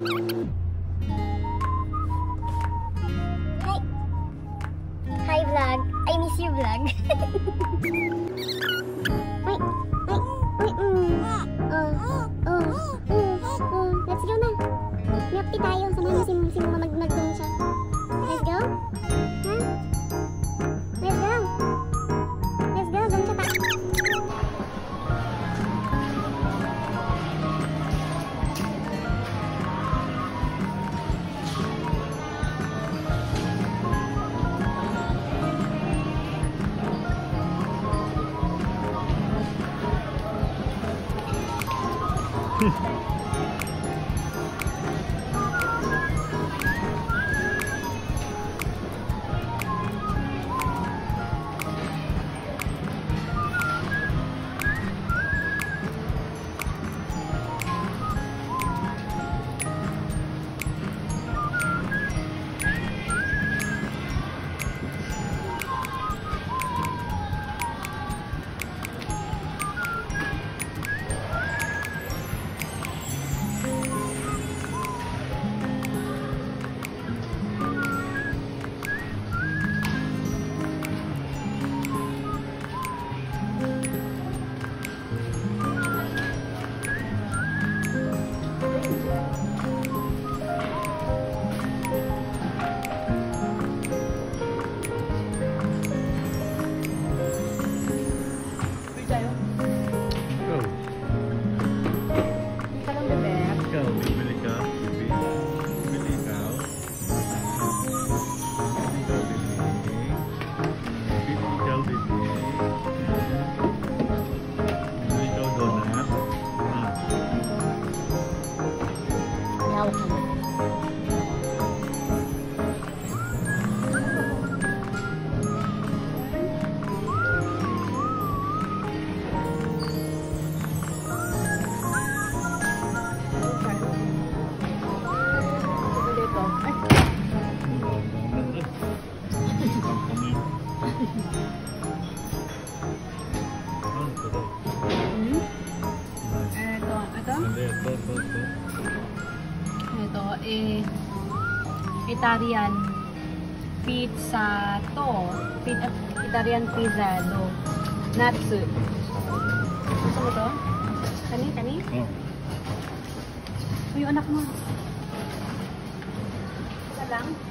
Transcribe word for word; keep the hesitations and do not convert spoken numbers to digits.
Hi. Hi vlog. I miss you vlog. Wait. Wait. Wait. Mm. Oh. Oh. Mm. Oh. Let's go na. Milk tea tayo. Samahan mo si, si mama mag mag-doon siya. Let's go. Huh? Let's go. Let's go. Doon siya ta. Ito eh Italian pizza to. Pizza, Italian pizza do. Natsu. Gusto mo to? Kani, kani? Oh. Uy, anak mo. Isa lang?